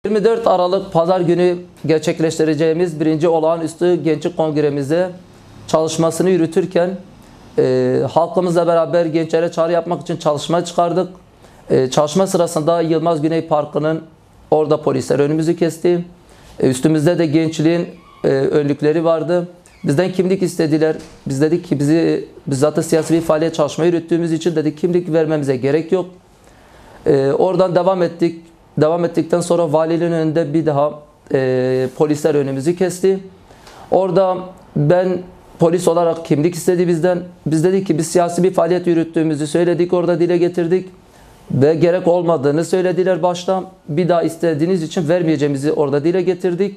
24 Aralık Pazar günü gerçekleştireceğimiz 1. Olağanüstü Gençlik Kongremize çalışmasını yürütürken halkımızla beraber gençlere çağrı yapmak için çalışma çıkardık. Çalışma sırasında Yılmaz Güney Parkı'nın orada polisler önümüzü kesti. Üstümüzde de gençliğin önlükleri vardı. Bizden kimlik istediler. Biz dedik ki biz zaten siyasi bir faaliyet çalışma yürüttüğümüz için dedik kimlik vermemize gerek yok. Oradan devam ettik. Devam ettikten sonra valinin önünde bir daha polisler önümüzü kesti. Orada ben polis olarak kimlik istedi bizden. Biz dedik ki biz siyasi bir faaliyet yürüttüğümüzü söyledik, orada dile getirdik. Ve gerek olmadığını söylediler başta. Bir daha istediğiniz için vermeyeceğimizi orada dile getirdik.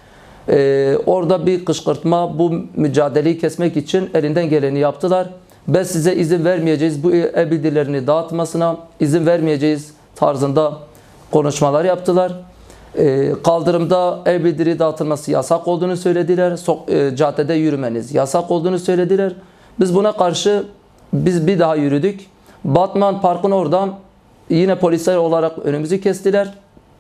Orada bir kışkırtma, bu mücadeleyi kesmek için elinden geleni yaptılar. Biz size izin vermeyeceğiz, bu e-bildirilerini dağıtmasına izin vermeyeceğiz tarzında konuşmalar yaptılar. Kaldırımda e-bildiri dağıtılması yasak olduğunu söylediler. Caddede yürümeniz yasak olduğunu söylediler. Biz buna karşı bir daha yürüdük. Batman Park'ın oradan yine polisler olarak önümüzü kestiler.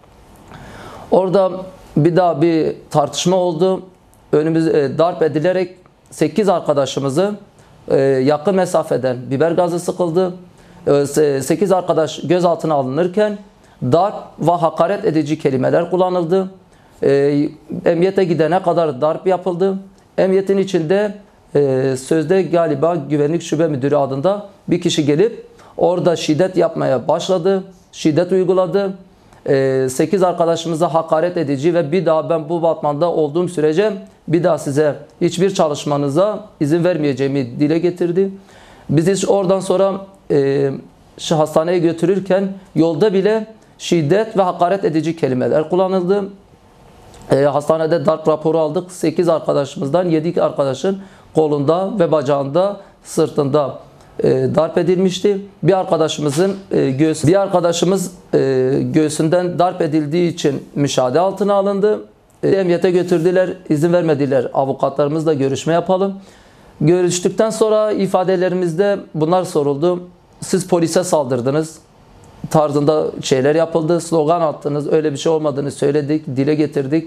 Orada bir daha bir tartışma oldu. Darp edilerek 8 arkadaşımızı yakın mesafeden biber gazı sıkıldı. 8 arkadaş gözaltına alınırken darp ve hakaret edici kelimeler kullanıldı. Emniyete gidene kadar darp yapıldı. Emniyetin içinde sözde galiba Güvenlik Şube Müdürü adında bir kişi gelip orada şiddet yapmaya başladı. Şiddet uyguladı. 8 arkadaşımıza hakaret edici ve bir daha ben bu Batman'da olduğum sürece bir daha size hiçbir çalışmanıza izin vermeyeceğimi dile getirdi. Biz oradan sonra hastaneye götürürken yolda bile şiddet ve hakaret edici kelimeler kullanıldı. Hastanede darp raporu aldık. 8 arkadaşımızdan 7 arkadaşın kolunda ve bacağında, sırtında darp edilmişti. Bir arkadaşımız göğsünden darp edildiği için müşahede altına alındı. Emniyete götürdüler, izin vermediler. Avukatlarımızla görüşme yapalım. Görüştükten sonra ifadelerimizde bunlar soruldu. Siz polise saldırdınız tarzında şeyler yapıldı. Slogan attınız. Öyle bir şey olmadığını söyledik, dile getirdik.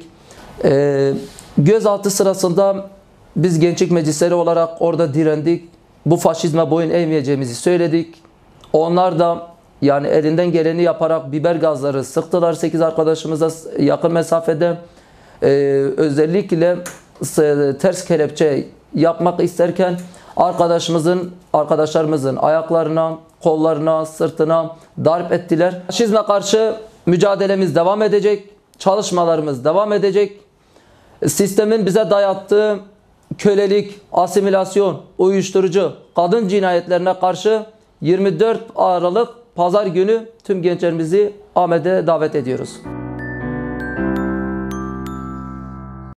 Gözaltı sırasında biz gençlik meclisleri olarak orada direndik. Bu faşizme boyun eğmeyeceğimizi söyledik. Onlar da yani elinden geleni yaparak biber gazları sıktılar 8 arkadaşımıza yakın mesafede. Özellikle ters kelepçe yapmak isterken arkadaşlarımızın ayaklarına, kollarına, sırtına darp ettiler. Faşizme karşı mücadelemiz devam edecek. Çalışmalarımız devam edecek. Sistemin bize dayattığı kölelik, asimilasyon, uyuşturucu, kadın cinayetlerine karşı 24 Aralık Pazar günü tüm gençlerimizi Ahmet'e davet ediyoruz.